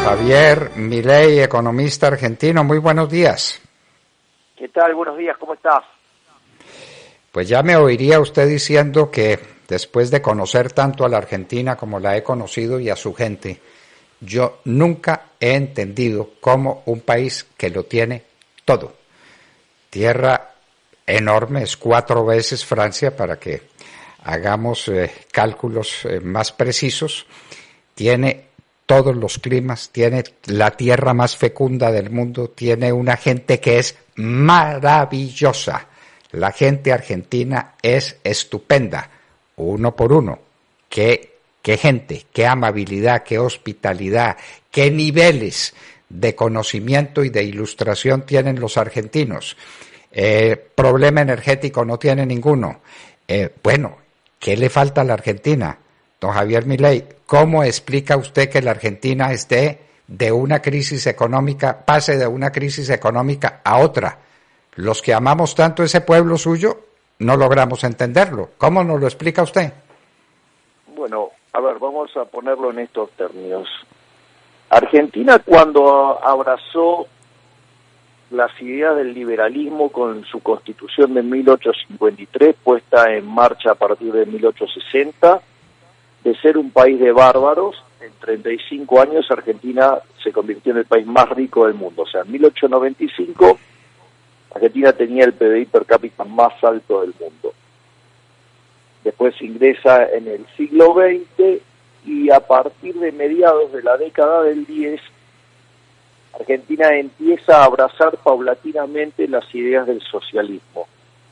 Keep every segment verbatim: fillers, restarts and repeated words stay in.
Javier Milei, economista argentino, muy buenos días. ¿Qué tal? Buenos días, ¿cómo estás? Pues ya me oiría usted diciendo que después de conocer tanto a la Argentina como la he conocido y a su gente, yo nunca he entendido cómo un país que lo tiene todo, tierra enorme, es cuatro veces Francia para que hagamos eh, cálculos eh, más precisos, tiene todos los climas, tiene la tierra más fecunda del mundo, tiene una gente que es maravillosa. La gente argentina es estupenda, uno por uno. Qué, qué gente, qué amabilidad, qué hospitalidad, qué niveles de conocimiento y de ilustración tienen los argentinos. Eh, problema energético no tiene ninguno. Eh, bueno, ¿qué le falta a la Argentina? Don Javier Milei, ¿cómo explica usted que la Argentina esté de una crisis económica, pase de una crisis económica a otra? Los que amamos tanto ese pueblo suyo no logramos entenderlo. ¿Cómo nos lo explica usted? Bueno, a ver, vamos a ponerlo en estos términos. Argentina, cuando abrazó las ideas del liberalismo con su constitución de mil ochocientos cincuenta y tres, puesta en marcha a partir de mil ochocientos sesenta, de ser un país de bárbaros, en treinta y cinco años Argentina se convirtió en el país más rico del mundo. O sea, en mil ochocientos noventa y cinco Argentina tenía el P B I per cápita más alto del mundo. Después ingresa en el siglo veinte y a partir de mediados de la década del diez, Argentina empieza a abrazar paulatinamente las ideas del socialismo.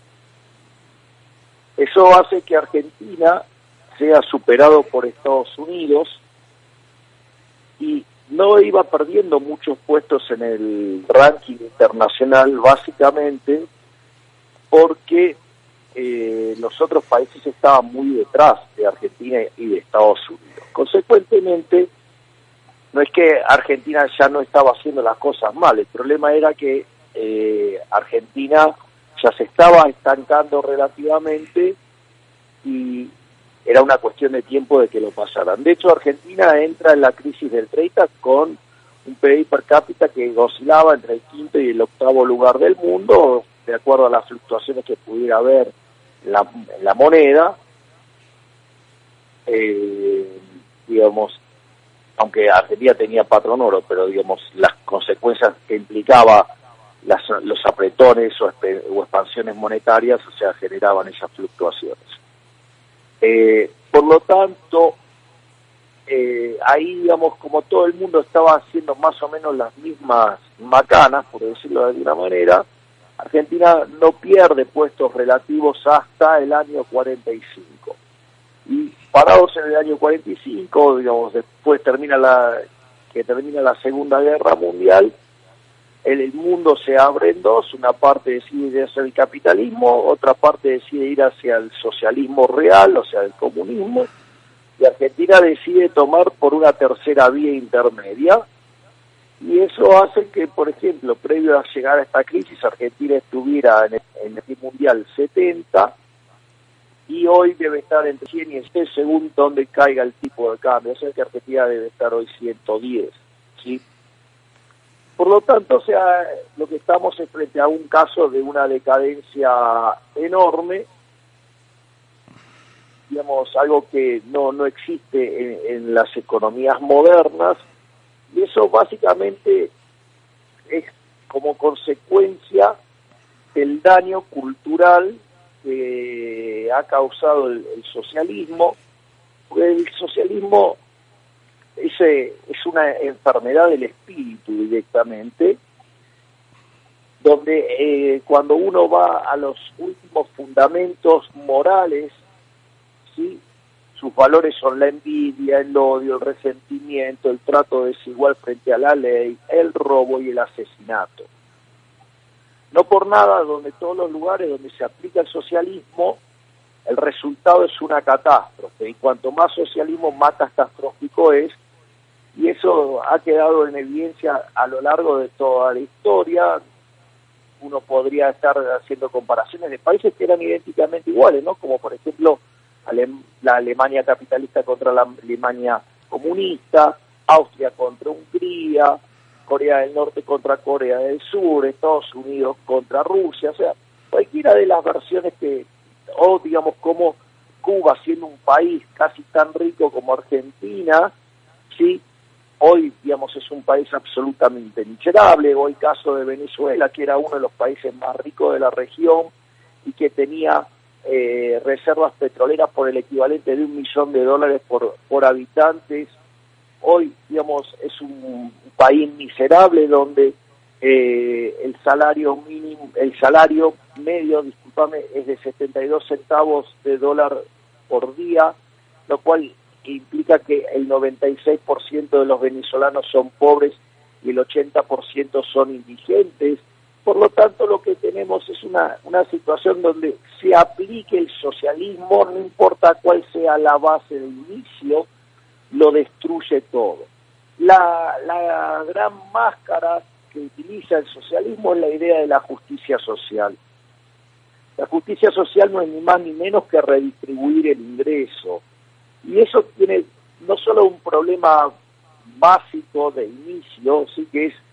Eso hace que Argentina sea superado por Estados Unidos y no iba perdiendo muchos puestos en el ranking internacional, básicamente porque eh, los otros países estaban muy detrás de Argentina y de Estados Unidos. Consecuentemente, no es que Argentina ya no estaba haciendo las cosas mal, el problema era que eh, Argentina ya se estaba estancando relativamente y era una cuestión de tiempo de que lo pasaran. De hecho, Argentina entra en la crisis del treinta con un P B I per cápita que oscilaba entre el quinto y el octavo lugar del mundo, de acuerdo a las fluctuaciones que pudiera haber en la, en la moneda. Eh, digamos, aunque Argentina tenía patrón oro, pero digamos las consecuencias que implicaba las, los apretones o, o expansiones monetarias, o sea, generaban esas fluctuaciones. Eh, por lo tanto, eh, ahí, digamos, como todo el mundo estaba haciendo más o menos las mismas macanas, por decirlo de alguna manera, Argentina no pierde puestos relativos hasta el año cuarenta y cinco. Y parados en el año cuarenta y cinco, digamos, después termina la que termina la Segunda Guerra Mundial, el, el mundo se abre en dos, una parte decide ir hacia el capitalismo, otra parte decide ir hacia el socialismo real, o sea, el comunismo, y Argentina decide tomar por una tercera vía intermedia, y eso hace que, por ejemplo, previo a llegar a esta crisis, Argentina estuviera en el, en el P I B mundial setenta, y hoy debe estar entre cien y cien según donde caiga el tipo de cambio, o sea que Argentina debe estar hoy ciento diez, ¿sí? Por lo tanto, o sea, lo que estamos es frente a un caso de una decadencia enorme, digamos, algo que no, no existe en, en las economías modernas, y eso básicamente es como consecuencia del daño cultural que ha causado el, el socialismo, porque el socialismo es, es una enfermedad del espíritu directamente, donde eh, cuando uno va a los últimos fundamentos morales, ¿sí?, sus valores son la envidia, el odio, el resentimiento, el trato desigual frente a la ley, el robo y el asesinato. No por nada, donde todos los lugares donde se aplica el socialismo, el resultado es una catástrofe, y cuanto más socialismo, más catastrófico es, y eso ha quedado en evidencia a lo largo de toda la historia. Uno podría estar haciendo comparaciones de países que eran idénticamente iguales, ¿no? Como por ejemplo la Alemania capitalista contra la Alemania comunista, Austria contra Hungría, Corea del Norte contra Corea del Sur, Estados Unidos contra Rusia, o sea, cualquiera de las versiones que, o digamos como Cuba siendo un país casi tan rico como Argentina, sí, hoy digamos es un país absolutamente miserable, o el caso de Venezuela, que era uno de los países más ricos de la región y que tenía eh, reservas petroleras por el equivalente de un millón de dólares por, por habitantes. Hoy, digamos, es un país miserable donde eh, el salario mínimo, el salario medio, discúlpame, es de setenta y dos centavos de dólar por día, lo cual implica que el noventa y seis por ciento de los venezolanos son pobres y el ochenta por ciento son indigentes. Por lo tanto, lo que tenemos es una, una situación donde se aplique el socialismo, no importa cuál sea la base de inicio, lo destruye todo. La, la gran máscara que utiliza el socialismo es la idea de la justicia social. La justicia social no es ni más ni menos que redistribuir el ingreso. Y eso tiene no solo un problema básico de inicio, sí que es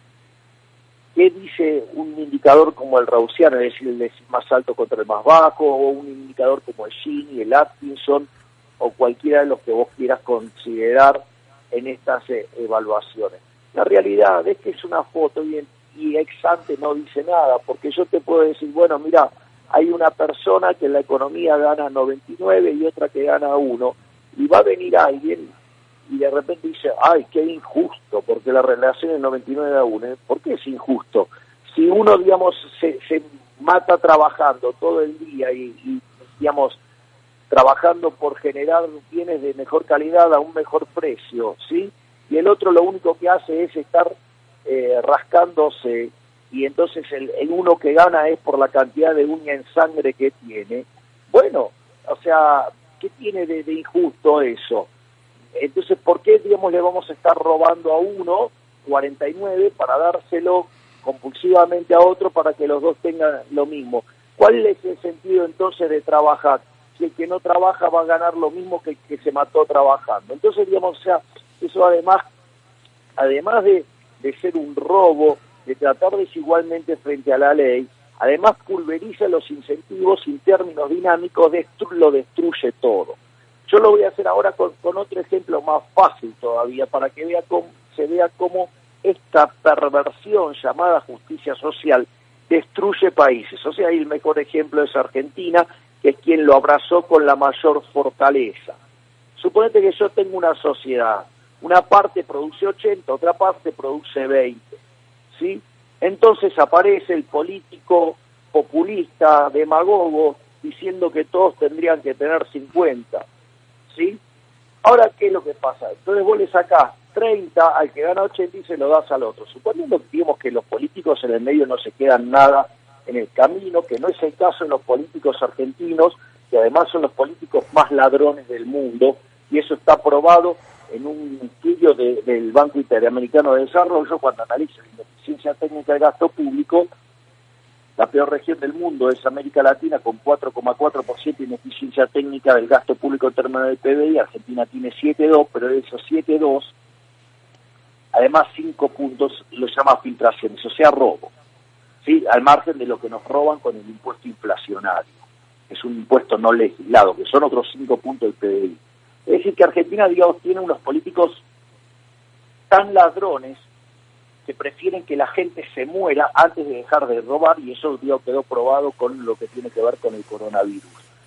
qué dice un indicador como el Raussiano, es decir, el decir más alto contra el más bajo, o un indicador como el Gini, el Atkinson, o cualquiera de los que vos quieras considerar en estas eh, evaluaciones. La realidad es que es una foto y, y ex ante no dice nada, porque yo te puedo decir, bueno, mira, hay una persona que en la economía gana noventa y nueve y otra que gana uno, y va a venir alguien y de repente dice, ay, qué injusto, porque la relación es noventa y nueve a uno. ¿Por qué es injusto? Si uno, digamos, se, se mata trabajando todo el día y, y, digamos, trabajando por generar bienes de mejor calidad a un mejor precio, ¿sí? Y el otro lo único que hace es estar eh, rascándose, y entonces el, el uno que gana es por la cantidad de uña en sangre que tiene. Bueno, o sea, ¿qué tiene de, de injusto eso? Entonces, ¿por qué, digamos, le vamos a estar robando a uno cuarenta y nueve para dárselo compulsivamente a otro para que los dos tengan lo mismo? ¿Cuál es el sentido entonces de trabajar? Si el que no trabaja va a ganar lo mismo que el que se mató trabajando. Entonces, digamos, o sea, eso además, además de, de ser un robo, de tratar desigualmente frente a la ley, además pulveriza los incentivos y en términos dinámicos destru lo destruye todo. Yo lo voy a hacer ahora con, con otro ejemplo más fácil todavía, para que vea cómo, se vea cómo esta perversión llamada justicia social destruye países. O sea, ahí el mejor ejemplo es Argentina, que es quien lo abrazó con la mayor fortaleza. Suponete que yo tengo una sociedad, una parte produce ochenta, otra parte produce veinte, ¿sí? Entonces aparece el político populista, demagogo, diciendo que todos tendrían que tener cincuenta, ¿sí? Ahora, ¿qué es lo que pasa? Entonces vos le sacás treinta al que gana ochenta y se lo das al otro. Suponiendo que, digamos, que los políticos en el medio no se quedan nada en el camino, que no es el caso de los políticos argentinos, que además son los políticos más ladrones del mundo, y eso está probado en un estudio de, del Banco Interamericano de Desarrollo, cuando analiza la ineficiencia técnica del gasto público. La peor región del mundo es América Latina, con cuatro coma cuatro por ciento de ineficiencia técnica del gasto público en términos del P B I. Argentina tiene siete coma dos, pero de esos siete coma dos, además cinco puntos lo llama filtraciones, o sea, robo, ¿sí? Al margen de lo que nos roban con el impuesto inflacionario, que es un impuesto no legislado, que son otros cinco puntos del P B I. Es decir, que Argentina, digamos, tiene unos políticos tan ladrones que prefieren que la gente se muera antes de dejar de robar, y eso, digamos, quedó probado con lo que tiene que ver con el coronavirus.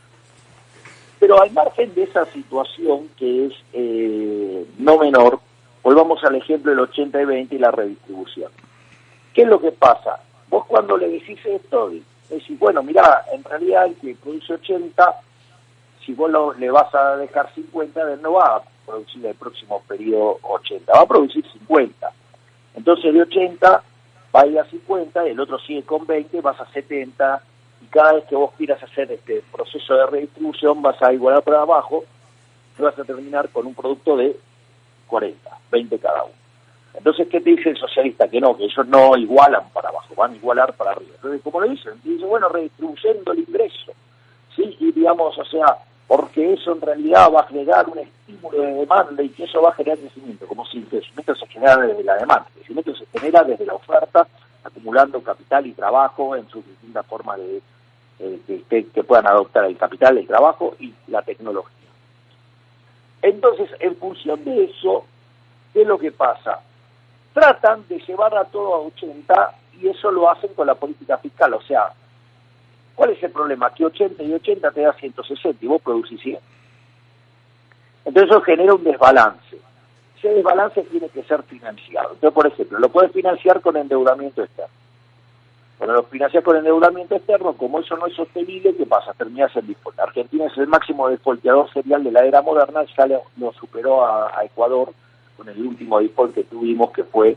Pero al margen de esa situación, que es eh, no menor, volvamos al ejemplo del ochenta y veinte y la redistribución. ¿Qué es lo que pasa? Vos cuando le decís esto, decís, bueno, mirá, en realidad el que produce ochenta, si vos lo, le vas a dejar cincuenta, no va a producir el próximo periodo ochenta, va a producir cincuenta. Entonces de ochenta va a ir a cincuenta, el otro sigue con veinte, vas a setenta, y cada vez que vos quieras hacer este proceso de redistribución vas a igualar para abajo y vas a terminar con un producto de cuarenta, veinte cada uno. Entonces, ¿qué te dice el socialista? Que no, que ellos no igualan para abajo, van a igualar para arriba. Entonces, ¿cómo lo dicen? Dicen, bueno, redistribuyendo el ingreso, ¿sí? Y digamos, o sea, porque eso en realidad va a generar un estilo estímulo de demanda y que eso va a generar crecimiento, como si el crecimiento se genera desde la demanda. El crecimiento se genera desde la oferta, acumulando capital y trabajo en sus distintas formas de eh, que, que, que puedan adoptar el capital, el trabajo y la tecnología. Entonces, en función de eso, ¿qué es lo que pasa? Tratan de llevar a todo a ochenta y eso lo hacen con la política fiscal. O sea, ¿cuál es el problema? Que ochenta y ochenta te da ciento sesenta y vos producís cien. Entonces eso genera un desbalance. Ese desbalance tiene que ser financiado. Entonces, por ejemplo, lo puedes financiar con endeudamiento externo. Cuando lo financias con endeudamiento externo, como eso no es sostenible, ¿qué pasa? Terminás en default. Argentina es el máximo defaulteador serial de la era moderna, ya lo, lo superó a, a Ecuador con el último default que tuvimos, que fue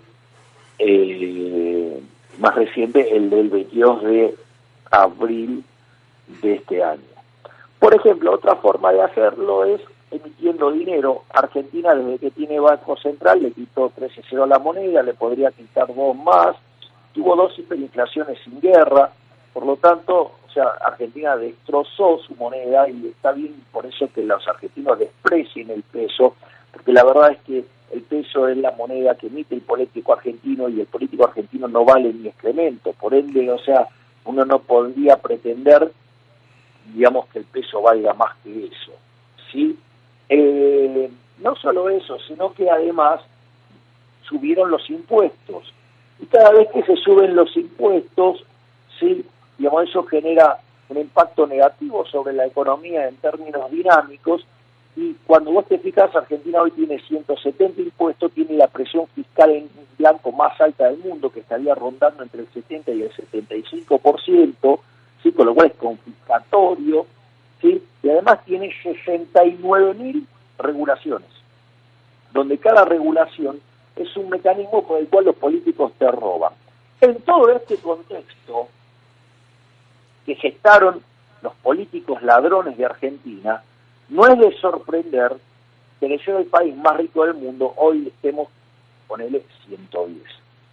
eh, más reciente, el del veintidós de abril de este año. Por ejemplo, otra forma de hacerlo es emitiendo dinero. Argentina, desde que tiene Banco Central, le quitó trece cero a la moneda, le podría quitar dos más, tuvo dos hiperinflaciones sin guerra, por lo tanto, o sea, Argentina destrozó su moneda y está bien por eso que los argentinos desprecien el peso, porque la verdad es que el peso es la moneda que emite el político argentino y el político argentino no vale ni excremento, por ende, o sea, uno no podría pretender, digamos, que el peso valga más que eso, ¿sí? Eh, no solo eso, sino que además subieron los impuestos. Y cada vez que se suben los impuestos, sí, digamos, eso genera un impacto negativo sobre la economía en términos dinámicos. Y cuando vos te fijas, Argentina hoy tiene ciento setenta impuestos, tiene la presión fiscal en blanco más alta del mundo, que estaría rondando entre el setenta y el setenta y cinco por ciento, ¿sí? Con lo cual es confiscatorio, ¿sí? Y además tiene sesenta y nueve mil regulaciones, donde cada regulación es un mecanismo por el cual los políticos te roban. En todo este contexto que gestaron los políticos ladrones de Argentina, no es de sorprender que en el país más rico del mundo hoy estemos, ponele, ciento diez.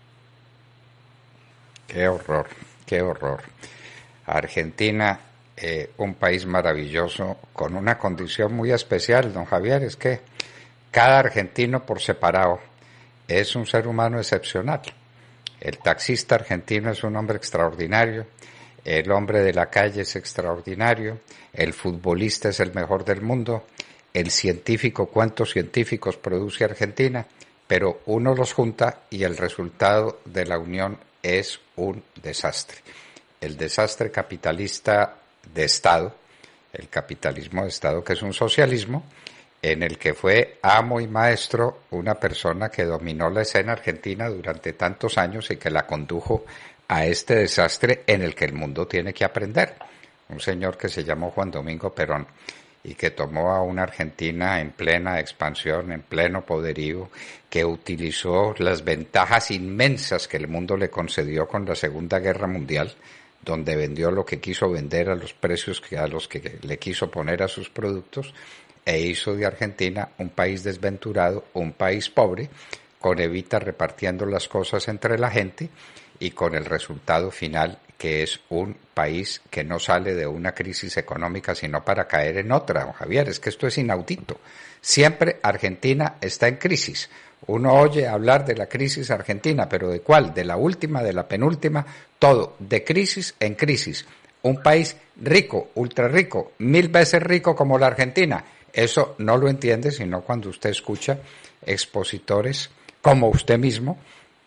Qué horror, qué horror. Argentina, eh, un país maravilloso, con una condición muy especial, don Javier, es que cada argentino por separado es un ser humano excepcional. El taxista argentino es un hombre extraordinario, el hombre de la calle es extraordinario, el futbolista es el mejor del mundo, el científico, ¿cuántos científicos produce Argentina? Pero uno los junta y el resultado de la unión es un desastre. El desastre capitalista de Estado, el capitalismo de Estado, que es un socialismo, en el que fue amo y maestro una persona que dominó la escena argentina durante tantos años y que la condujo a este desastre en el que el mundo tiene que aprender. Un señor que se llamó Juan Domingo Perón y que tomó a una Argentina en plena expansión, en pleno poderío, que utilizó las ventajas inmensas que el mundo le concedió con la Segunda Guerra Mundial, donde vendió lo que quiso vender a los precios que a los que le quiso poner a sus productos, e hizo de Argentina un país desventurado, un país pobre, con Evita repartiendo las cosas entre la gente y con el resultado final que es un país que no sale de una crisis económica sino para caer en otra. Don Javier, es que esto es inaudito. Siempre Argentina está en crisis. Uno oye hablar de la crisis argentina, pero ¿de cuál? ¿De la última, de la penúltima? Todo, de crisis en crisis. Un país rico, ultra rico, mil veces rico como la Argentina. Eso no lo entiende sino cuando usted escucha expositores como usted mismo,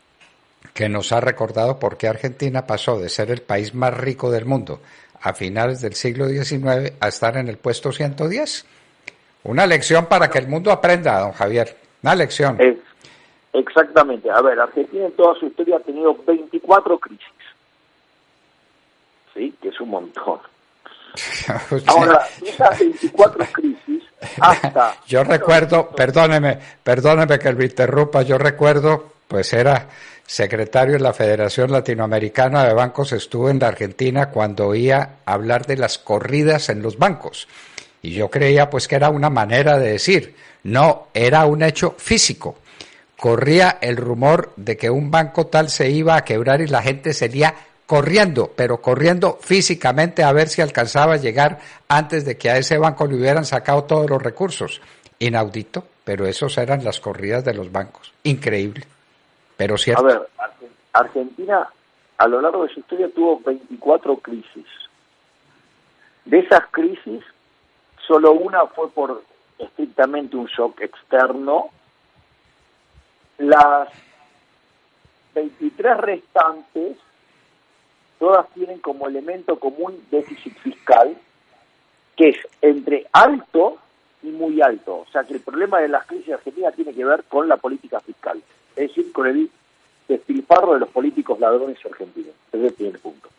que nos ha recordado por qué Argentina pasó de ser el país más rico del mundo a finales del siglo diecinueve a estar en el puesto ciento diez. Una lección para que el mundo aprenda, don Javier. Una lección. Es, exactamente. A ver, Argentina en toda su historia ha tenido veinticuatro crisis. ¿Sí? Que es un montón. Ahora, esas veinticuatro crisis hasta... Yo recuerdo, perdóneme, perdóneme que lo interrumpa, yo recuerdo, pues era secretario de la Federación Latinoamericana de Bancos, estuve en la Argentina cuando oía hablar de las corridas en los bancos. Y yo creía pues que era una manera de decir, no, era un hecho físico. Corría el rumor de que un banco tal se iba a quebrar y la gente sería corriendo, pero corriendo físicamente a ver si alcanzaba a llegar antes de que a ese banco le hubieran sacado todos los recursos. Inaudito, pero esos eran las corridas de los bancos. Increíble, pero cierto. A ver, Argentina a lo largo de su historia tuvo veinticuatro crisis. De esas crisis, solo una fue por estrictamente un shock externo. Las veintitrés restantes, todas tienen como elemento común déficit fiscal, que es entre alto y muy alto. O sea que el problema de las crisis argentinas tiene que ver con la política fiscal, es decir, con el despilfarro de los políticos ladrones argentinos. Ese es el primer punto.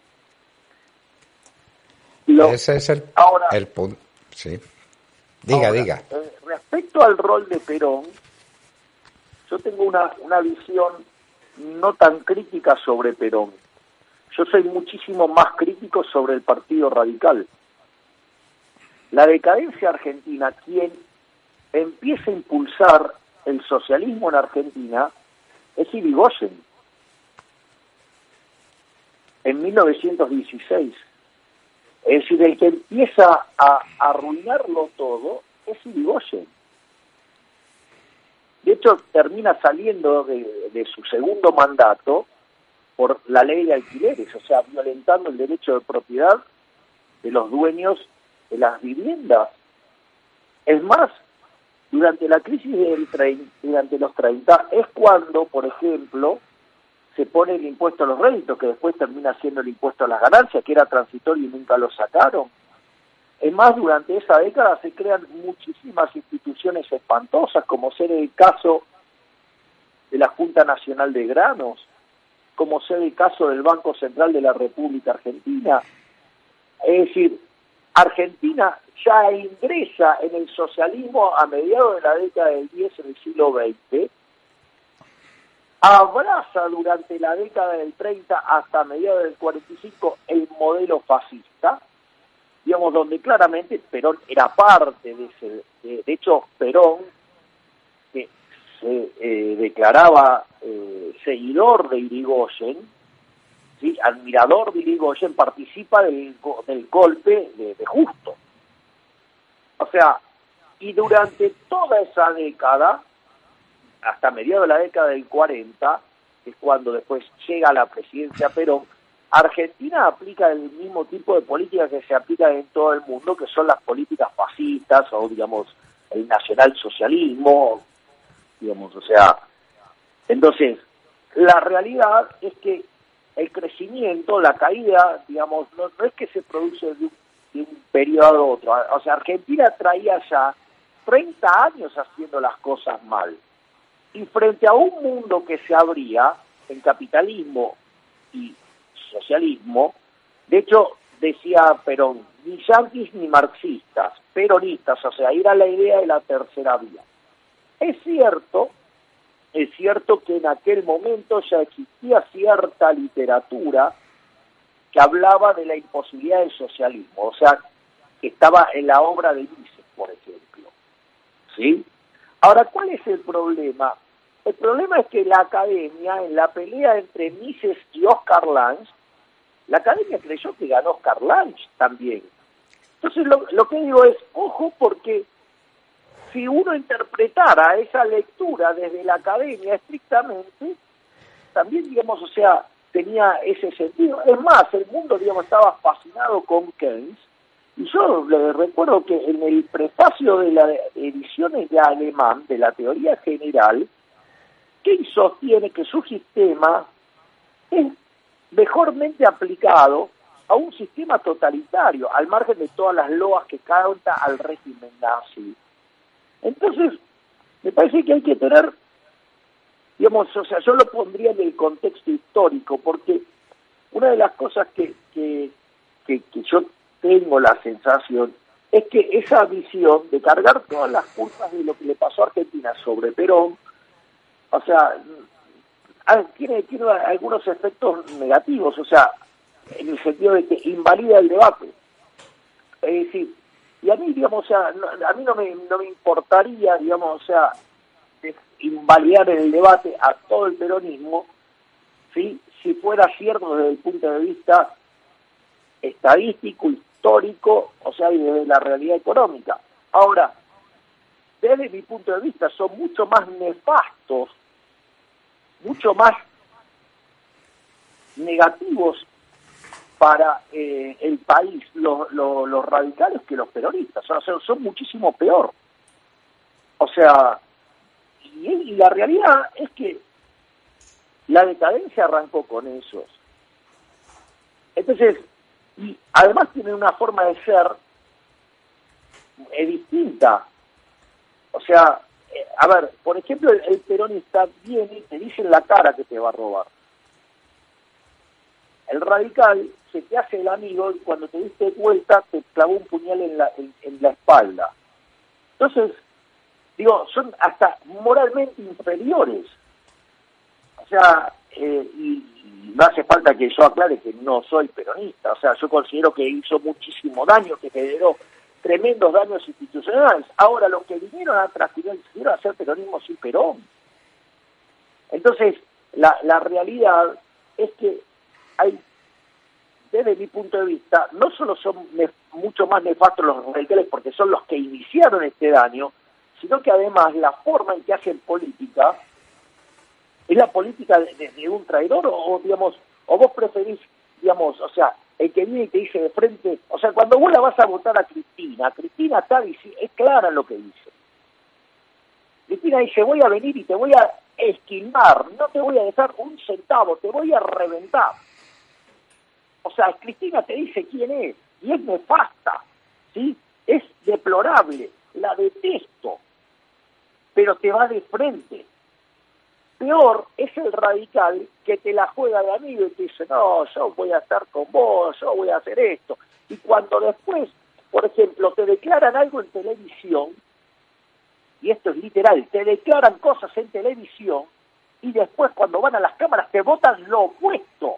Lo, Ese es el, ahora, el punto. Sí. Diga, ahora, diga. Eh, respecto al rol de Perón, yo tengo una, una visión no tan crítica sobre Perón. Yo soy muchísimo más crítico sobre el Partido Radical. La decadencia argentina, quien empieza a impulsar el socialismo en Argentina, es Irigoyen, en mil novecientos dieciséis. Es decir, el que empieza a arruinarlo todo es Irigoyen. De hecho, termina saliendo de, de su segundo mandato por la ley de alquileres, o sea, violentando el derecho de propiedad de los dueños de las viviendas. Es más, durante la crisis del treinta, durante los treinta, es cuando, por ejemplo, se pone el impuesto a los réditos, que después termina siendo el impuesto a las ganancias, que era transitorio y nunca lo sacaron. Es más, durante esa década se crean muchísimas instituciones espantosas, como ser el caso de la Junta Nacional de Granos, como ser el caso del Banco Central de la República Argentina. Es decir, Argentina ya ingresa en el socialismo a mediados de la década del diez en el siglo veinte, abraza durante la década del treinta hasta mediados del cuarenta y cinco el modelo fascista, digamos, donde claramente Perón era parte de ese. De, de hecho, Perón, que se eh, declaraba eh, seguidor de Irigoyen, ¿sí?, admirador de Irigoyen, participa del, del golpe de, de Justo. O sea, y durante toda esa década, hasta mediados de la década del cuarenta, que es cuando después llega a la presidencia Perón, Argentina aplica el mismo tipo de políticas que se aplican en todo el mundo, que son las políticas fascistas o, digamos, el nacionalsocialismo, digamos, o sea, entonces, la realidad es que el crecimiento, la caída, digamos, no, no es que se produce de un, de un periodo a otro. O sea, Argentina traía ya treinta años haciendo las cosas mal. Y frente a un mundo que se abría en capitalismo y socialismo, de hecho, decía Perón, ni yanquis ni marxistas, peronistas, o sea, era la idea de la tercera vía. Es cierto, es cierto que en aquel momento ya existía cierta literatura que hablaba de la imposibilidad del socialismo, o sea, que estaba en la obra de Mises, por ejemplo. ¿Sí? Ahora, ¿cuál es el problema? El problema es que la academia, en la pelea entre Mises y Oscar Lange, la academia creyó que ganó Oscar Lange también. Entonces, lo, lo que digo es, ojo, porque si uno interpretara esa lectura desde la academia estrictamente, también, digamos, o sea, tenía ese sentido. Es más, el mundo, digamos, estaba fascinado con Keynes, y yo le recuerdo que en el prefacio de las ediciones de Alemán, de la teoría general, Keynes sostiene que su sistema es mejormente aplicado a un sistema totalitario, al margen de todas las loas que canta al régimen nazi. Entonces, me parece que hay que tener, digamos, o sea, yo lo pondría en el contexto histórico, porque una de las cosas que, que, que, que yo tengo la sensación es que esa visión de cargar todas las culpas de lo que le pasó a Argentina sobre Perón, o sea, tiene, tiene algunos efectos negativos, o sea, en el sentido de que invalida el debate. Es decir, y a mí, digamos, o sea, no, a mí no me, no me importaría, digamos, o sea, invalidar en el debate a todo el peronismo, ¿sí?, si fuera cierto desde el punto de vista estadístico, histórico, o sea, y desde la realidad económica. Ahora, desde mi punto de vista, son mucho más nefastos, mucho más negativos para eh, el país, los, los, los radicales que los peronistas. O sea, son muchísimo peor. O sea, y, y la realidad es que la decadencia arrancó con esos. Entonces, y además tienen una forma de ser eh, distinta. O sea, eh, a ver, por ejemplo, el, el peronista viene y te dice en la cara que te va a robar. El radical se te hace el amigo y cuando te diste vuelta te clavó un puñal en la, en, en la espalda. Entonces, digo, son hasta moralmente inferiores. O sea, eh, y, y no hace falta que yo aclare que no soy peronista. O sea, yo considero que hizo muchísimo daño, que generó tremendos daños institucionales. Ahora, los que vinieron atrás vinieron a hacer peronismo sin Perón. Entonces, la, la realidad es que hay, desde mi punto de vista, no solo son nef- mucho más nefastos los radicales porque son los que iniciaron este daño, sino que además la forma en que hacen política es la política de, de, de un traidor, o, o digamos, o vos preferís, digamos, o sea, el que viene y te dice de frente, o sea, cuando vos la vas a votar a Cristina, Cristina está diciendo, es clara lo que dice. Cristina dice, voy a venir y te voy a esquilmar, no te voy a dejar un centavo, te voy a reventar. O sea, Cristina te dice quién es, y es nefasta, ¿sí? Es deplorable, la detesto, pero te va de frente. Peor es el radical que te la juega de amigo y te dice, no, yo voy a estar con vos, yo voy a hacer esto. Y cuando después, por ejemplo, te declaran algo en televisión, y esto es literal, te declaran cosas en televisión, y después cuando van a las cámaras te votan lo opuesto.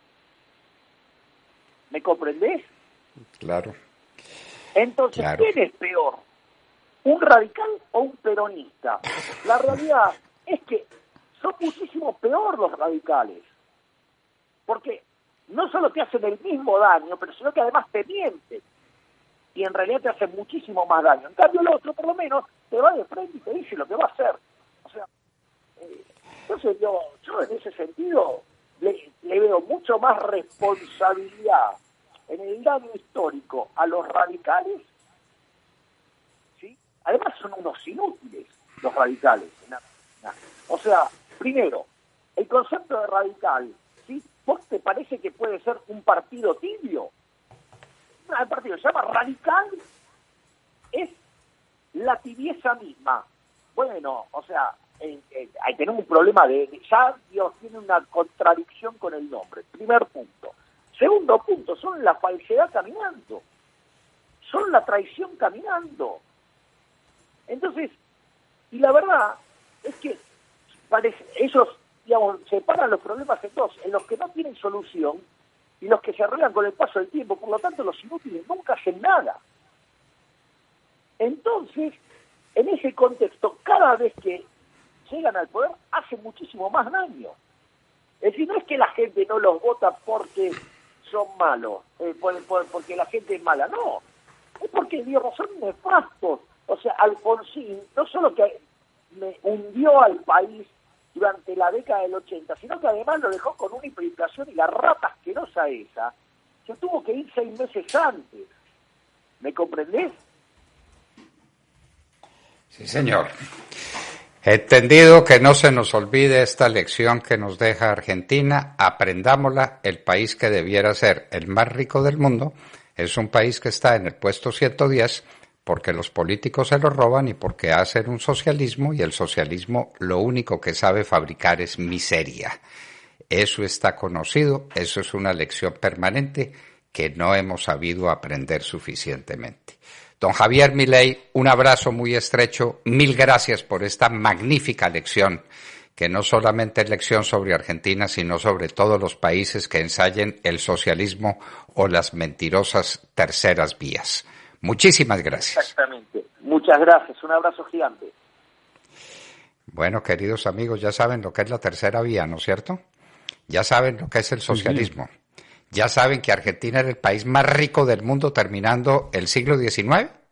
¿Me comprendés? Claro. Entonces, Claro. ¿quién es peor? ¿Un radical o un peronista? La realidad es que son muchísimo peor los radicales. Porque no solo te hacen el mismo daño, pero sino que además te mienten. Y en realidad te hacen muchísimo más daño. En cambio el otro, por lo menos, te va de frente y te dice lo que va a hacer. O sea, eh, entonces yo, yo en ese sentido le, le veo mucho más responsabilidad en el daño histórico a los radicales, ¿sí? Además son unos inútiles los radicales. ¿No? No. O sea, primero, el concepto de radical, ¿sí? ¿Vos te parece que puede ser un partido tibio? No, el partido se llama radical, es la tibieza misma. Bueno, o sea, eh, eh, hay que tener un problema de, de... Ya Dios tiene una contradicción con el nombre, primer punto. Segundo punto, son la falsedad caminando, son la traición caminando. Entonces, y la verdad es que parece, ellos, digamos, separan los problemas en dos, en los que no tienen solución y los que se arreglan con el paso del tiempo. Por lo tanto, los inútiles nunca hacen nada. Entonces, en ese contexto, cada vez que llegan al poder, hacen muchísimo más daño. Es decir, no es que la gente no los vota porque son malos, eh, por, por, porque la gente es mala, no. Es porque, digo, son nefastos. O sea, Alfonsín no solo que me hundió al país durante la década del ochenta, sino que además lo dejó con una hiperinflación y la rata asquerosa esa se tuvo que ir seis meses antes. ¿Me comprendés? Sí, señor. Entendido, que no se nos olvide esta lección que nos deja Argentina, aprendámosla. El país que debiera ser el más rico del mundo es un país que está en el puesto ciento diez porque los políticos se lo roban y porque hacen un socialismo, y el socialismo lo único que sabe fabricar es miseria. Eso está conocido, eso es una lección permanente que no hemos sabido aprender suficientemente. Don Javier Milei, un abrazo muy estrecho, mil gracias por esta magnífica lección, que no solamente es lección sobre Argentina, sino sobre todos los países que ensayen el socialismo o las mentirosas terceras vías. Muchísimas gracias. Exactamente. Muchas gracias. Un abrazo gigante. Bueno, queridos amigos, ya saben lo que es la tercera vía, ¿no es cierto? Ya saben lo que es el socialismo. Sí, sí. Ya saben que Argentina era el país más rico del mundo terminando el siglo diecinueve.